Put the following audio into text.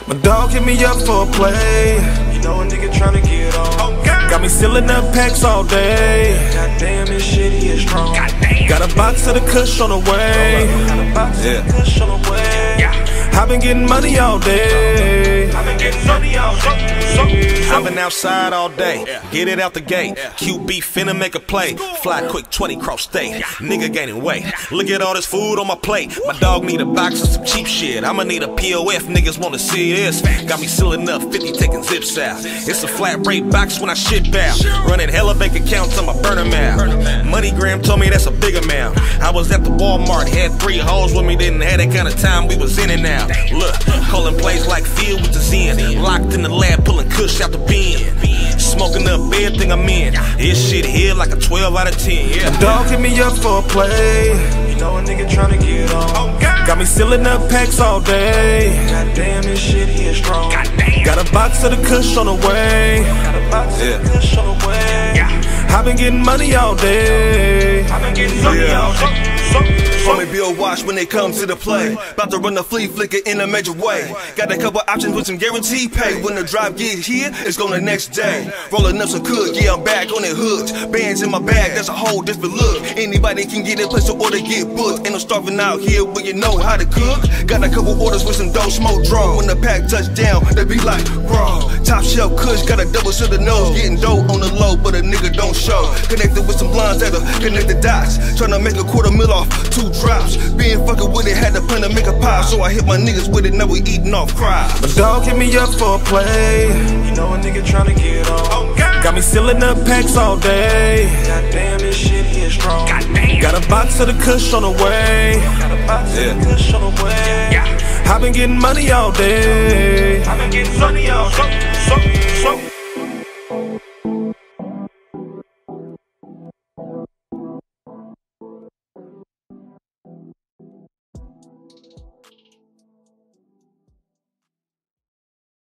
My dog hit me up for a play. You know a nigga tryna get on. Got me sealing up packs all day. Goddamn, this shit is strong. Got a box of the kush on the way. Got a box of the kush on the way. I've been getting money all day. I've been getting money all day. I've been outside all day, get it out the gate. QB finna make a play, fly quick 20 cross state. Nigga gaining weight, look at all this food on my plate. My dog need a box of some cheap shit, I'ma need a POF, niggas wanna see this. Got me sealing up 50 taking zips out. It's a flat rate box when I ship out. Running hella bank accounts, I'ma burn them out. MoneyGram told me that's a big amount. I was at the Walmart, had 3 hoes with me, didn't have that kind of time, we was in and out. Look, calling plays like field with the Zen. Locked in the lab, pulling kush out the bin. Smoking up everything I'm in. This shit here like a 12 out of 10, yeah. My dog hit me up for a play. You know a nigga tryna get on. Got me sealing up packs all day. Goddamn, this shit here strong. Got a box of the kush on the way. Got a box of the kush on the way. I've been getting money all day. I've been getting money all day. Homie Bill watch when they come to the play. About to run the flea flicker in a major way. Got a couple options with some guaranteed pay. When the drive get here, it's gonna the next day. Rolling up some cook, yeah, I'm back on it hooked. Bands in my bag, that's a whole different look. Anybody can get a place to order, get booked. Ain't no starving out here, but you know how to cook. Got a couple orders with some dope smoke draw. When the pack touch down, they be like, bro. Top shelf kush, got a double to the nose. Getting dope on the low, but a nigga don't show. Connected with some blondes that'll connect the dots. Tryna make a $250,000 off 2 drops. Being fucking with it, had to plan to make a pie. So I hit my niggas with it, now we eating off cries. My dog hit me up for a play. You know a nigga tryna get on. Got me sealing up packs all day. Goddamn, this shit here strong. Got a box of the kush on the way. Got a box of the kush on the way. I've been getting money all day. I've been getting money all day.